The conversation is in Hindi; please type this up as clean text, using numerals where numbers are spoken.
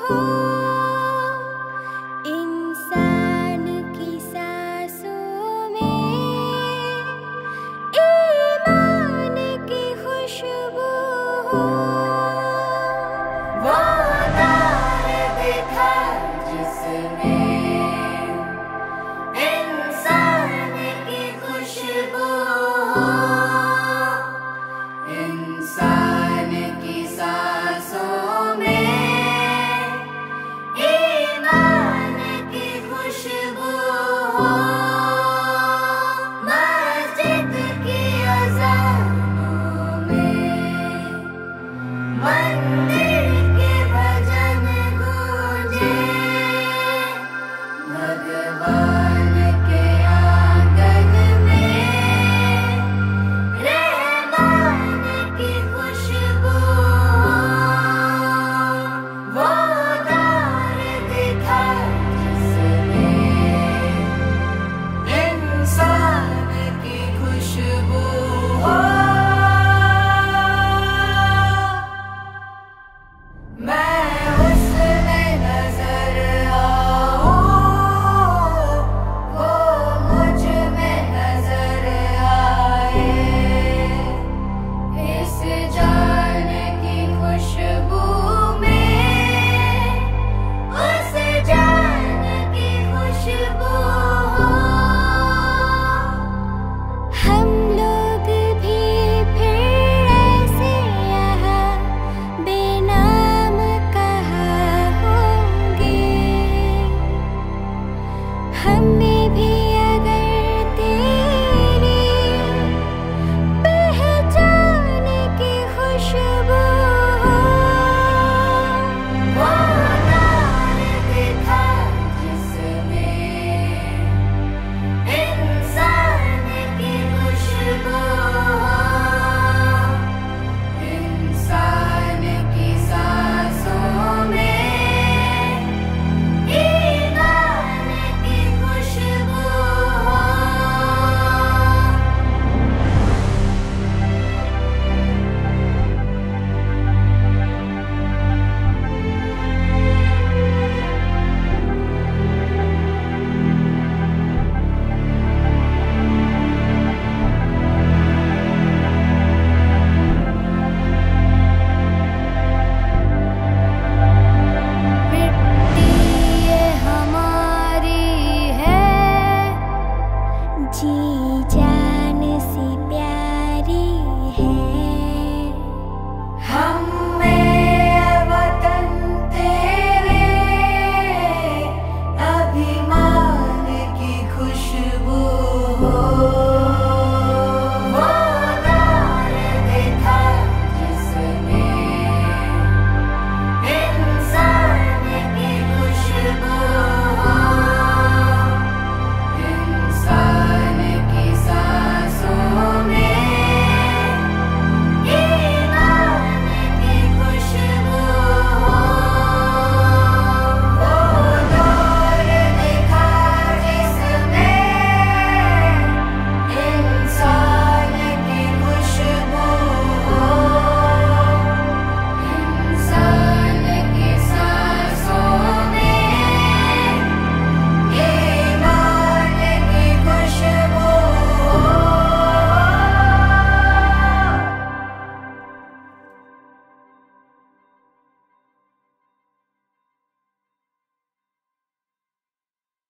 इंसान की सांसों में ईमान की खुशबू हो। वो दौर देखा जिसमें इंसान की खुशबू हो। इंसान की सांसों में ईमान की खुशबू हो। मस्जिद की अज़ानों में मंदिर के भजन गूंजे। भगवान के आंगन में रहमान की खुशबू हो। वो दौर देखा जिसमें इंसान की खुशबू हो। मैं